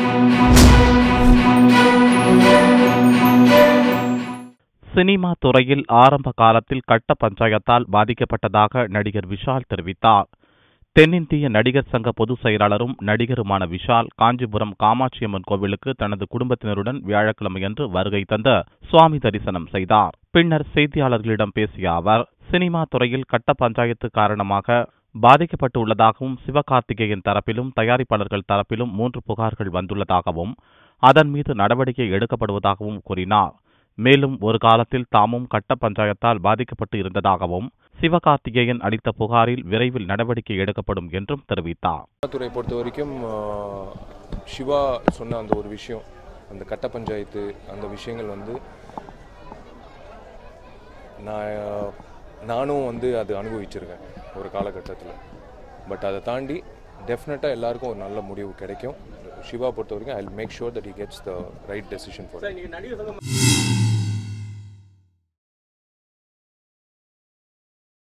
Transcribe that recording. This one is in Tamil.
சினிமா துறையில் ஆரம்ப காலத்தில் கட்ட பஞ்சாயத்தால் பாதிக்கப்பட்டதாக நடிகர் விஷால் தெரிவித்தார். தென்னிந்திய நடிகர் சங்க பொதுச் செயலாளரும் நடிகருமான விஷால் காஞ்சிபுரம் காமாட்சியம்மன் கோவிலுக்கு தனது குடும்பத்தினருடன் வியாழக்கிழமையன்று வருகை தந்து சுவாமி தரிசனம் செய்தார். பின்னர் செய்தியாளர்களிடம் பேசிய அவர், சினிமா துறையில் கட்ட பஞ்சாயத்து காரணமாக பாதிக்கப்பட்டுள்ளதாகவும், சிவகார்த்திகேயன் தரப்பிலும் தயாரிப்பாளர்கள் தரப்பிலும் 3 புகார்கள் வந்துள்ளதாகவும், அதன் மீது நடவடிக்கை எடுக்கப்படுவதாகவும் கூறினார். மேலும் ஒரு காலத்தில் தாமும் கட்ட பஞ்சாயத்தால் பாதிக்கப்பட்டு இருந்ததாகவும், சிவகார்த்திகேயன் அளித்த புகாரில் விரைவில் நடவடிக்கை எடுக்கப்படும் என்றும் தெரிவித்தார். துறை பொறுத்த வரைக்கும் சிவா சொன்ன அந்த ஒரு விஷயம், அந்த கட்ட பஞ்சாயத்து அந்த விஷயங்கள் நானும் அது அனுபவிச்சிருக்கேன் ஒரு காலகட்டத்தில். பட் அதை தாண்டி டெஃபினட்டாக எல்லாருக்கும் ஒரு நல்ல முடிவு கிடைக்கும். சிவா பொறுத்த வரைக்கும் I will make sure that he gets the right decision for